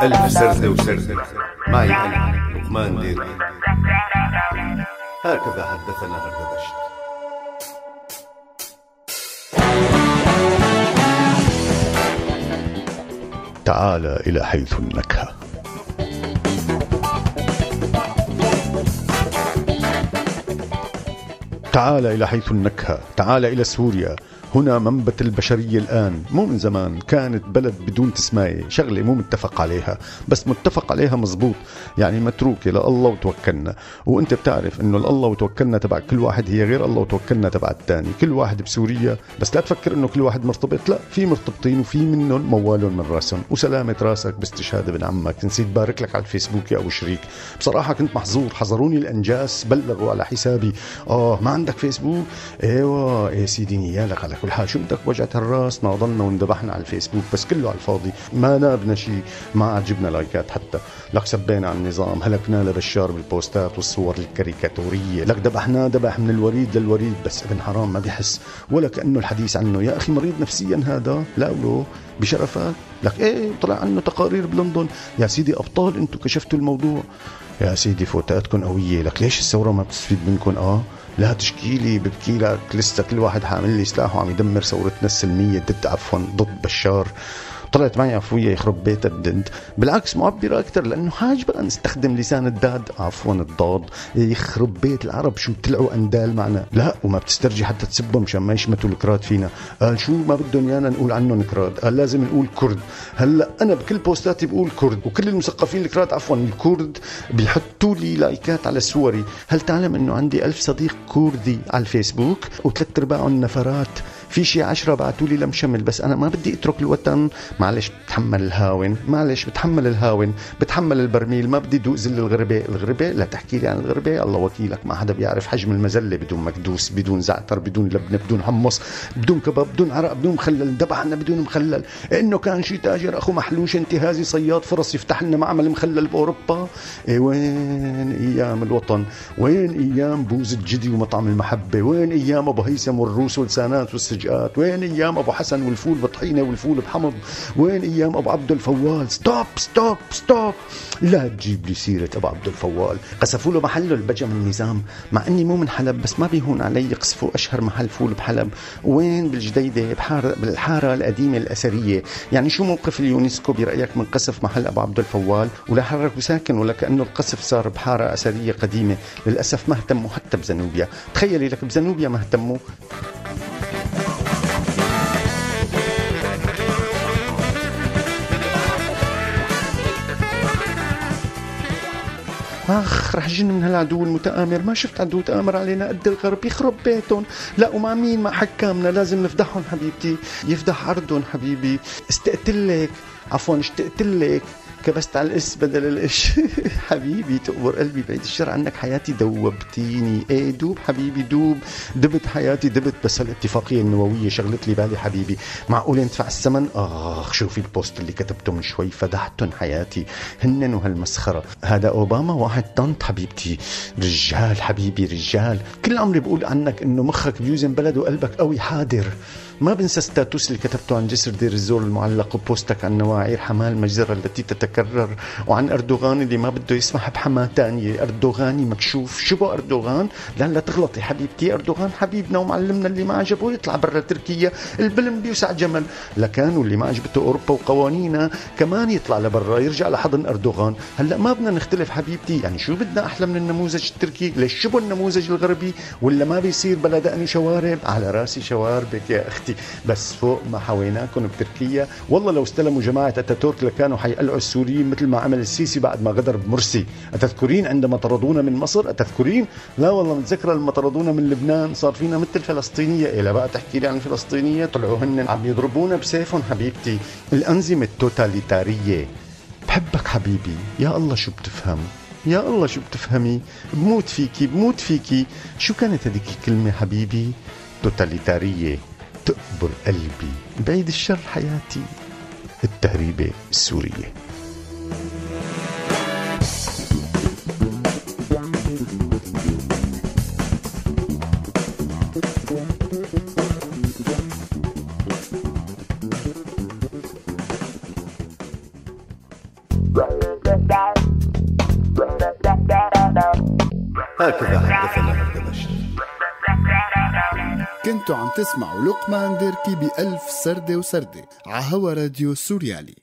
ألف سردة وسردة معي أنا لقمان ديري. هكذا حدثنا هردبشت. تعال إلى حيث النكهة. تعال إلى حيث النكهة، تعال إلى سوريا. هنا منبت البشرية الآن، مو من زمان كانت بلد بدون تسماية، شغلة مو متفق عليها، بس متفق عليها مزبوط، يعني متروكة لله وتوكلنا. وانت بتعرف انه الله وتوكلنا تبع كل واحد هي غير الله وتوكلنا تبع الثاني. كل واحد بسوريا، بس لا تفكر انه كل واحد مرتبط، لا، في مرتبطين وفي منهم موالهم من راسهم. وسلامة راسك باستشهاد ابن عمك. نسيت بارك لك على الفيسبوك يا ابو شريك، بصراحة كنت محظور، حضروني الانجاس، بلغوا على حسابي. ما عندك فيسبوك؟ ايوه يا سيدي نيالك على كل حال، شو بدك وجعة الراس؟ ناضلنا وندبحنا على الفيسبوك بس كله على الفاضي، ما نابنا شيء، ما عجبنا لايكات حتى، لك سبينا على النظام، هلكنا لبشار بالبوستات والصور الكاريكاتورية، لك دبحناه دبح من الوريد للوريد، بس ابن حرام ما بيحس ولا كأنه الحديث عنه. يا أخي مريض نفسيا هذا، لا له بشرفك. لك ايه طلع عنه تقارير بلندن. يا سيدي أبطال انتو كشفتوا الموضوع، يا سيدي فوتاتكم قوية. لك ليش الثورة ما بتستفيد منكم؟ لا تشكيلي ببكي لك لسه كل واحد حامل لي سلاح وعم يدمر ثورتنا السلمية ضد بشار. طلعت معي عفوية يخرب بيت الدند، بالعكس معبرة أكتر لأنه حاج بقى نستخدم لسان الداد، عفوا الضاد، يخرب بيت العرب شو طلعوا أندال معنا. لا وما بتسترجي حتى تسبهم مشان ما يشمتوا الكراد فينا. قال شو ما بدهم يانا نقول عنهم كراد؟ قال لازم نقول كرد. هلا أنا بكل بوستاتي بقول كرد، وكل المثقفين الكراد عفوا الكرد بيحطوا لي لايكات على صوري. هل تعلم أنه عندي 1000 صديق كردي على الفيسبوك وثلاث أرباعهم نفرات؟ في شي 10 بعتوا لي لمشمل، بس أنا ما بدي أترك الوطن. معلش بتحمل الهاون، معلش بتحمل الهاون، بتحمل البرميل، ما بدي دوق زل الغربة. لا تحكي لي عن الغربة، الله وكيلك ما حدا بيعرف حجم المزلة بدون مكدوس، بدون زعتر، بدون لبنة، بدون حمص، بدون كباب، بدون عرق، بدون مخلل، دبحنا بدون مخلل. إنه كان شي تاجر أخو محلوش انتهازي صياد فرص يفتح لنا معمل مخلل بأوروبا. وين أيام الوطن؟ وين أيام بوز الجدي ومطعم المحبة؟ وين أيام أبو هيثم والروس والسانات والسجقات؟ وين أيام أبو حسن والفول بطحينة والفول بحمض؟ وين أيام أبو عبد الفوال؟ ستوب ستوب ستوب، لا تجيب لي سيرة أبو عبد الفوال، قصفوا له محله البجم النظام، مع أني مو من حلب بس ما بيهون علي يقصفوا أشهر محل فول بحلب. وين بالجديدة بالحارة القديمة الأثرية؟ يعني شو موقف اليونسكو برأيك من قصف محل أبو عبد الفوال؟ ولا حركوا ساكن ولا كأنه القصف صار بحارة أثرية قديمة. للأسف ما اهتموا حتى بزنوبيا، تخيلي لك بزنوبيا ما اهتموا. رح جن من هالعدو المتآمر، ما شفت عدو تآمر علينا قد الغرب، يخرب بيتهم. لا ومع مين؟ مع حكامنا، لازم نفضحهم حبيبتي، يفضح عرضهم حبيبي. اشتقتلك، عفوا اشتقتلك، كبست على الإس بدل الإش. حبيبي تقبر قلبي، بعيد الشر عنك حياتي، دوبتيني. ايه دوب حبيبي دوب، دبت حياتي دبت. بس هالاتفاقية النووية شغلت لي بالي حبيبي، معقول ندفع الثمن؟ شوفي البوست اللي كتبته من شوي، فدحتن حياتي هنن وهالمسخرة. هذا أوباما واحد طنط حبيبتي، رجال حبيبي رجال. كل عمري بقول عنك إنه مخك بيوزن بلد وقلبك قوي حاضر. ما بنسى ستاتوس اللي كتبته عن جسر دير الزور المعلق، وبوستك عن نواعير حمال المجزرة التي تتكرر، وعن أردوغان اللي ما بده يسمح بحما تانية. أردوغاني مكشوف، شبه أردوغان؟ لا تغلطي حبيبتي، أردوغان حبيبنا ومعلمنا، اللي ما عجبه يطلع برا تركيا، البلم بيوسع جمل. لكانوا اللي ما عجبته أوروبا وقوانينها كمان يطلع لبرا، يرجع لحضن أردوغان. هلأ ما بدنا نختلف حبيبتي، يعني شو بدنا أحلى من النموذج التركي؟ ليش شبه النموذج الغربي؟ ولا ما بيصير بلا دقن شوارب؟ على راسي شواربك يا أختي، بس فوق ما حويناكم بتركيا. والله لو استلموا جماعة أتاتورك لكانوا حيقلعوا السوريين مثل ما عمل السيسي بعد ما غدر بمرسي. أتذكرين عندما طردونا من مصر؟ أتذكرين؟ لا والله متذكرة لما طردونا من لبنان صار فينا مثل الفلسطينية. إيه لا بقى تحكي لي عن الفلسطينية؟ طلعوا هن عم يضربونا بسيفهم حبيبتي. الأنظمة التوتاليتارية. بحبك حبيبي، يا الله شو بتفهم، يا الله شو بتفهمي، بموت فيكي. شو كانت هذيك الكلمة حبيبي؟ توتاليتارية، تقبر قلبي، بعيد الشر حياتي. التهريبة السورية. هكذا حدثنا هردبشت. كنتوا عم تسمعوا لقمان ديركي ب1000 سردة وسردة عهوا راديو سوريالي.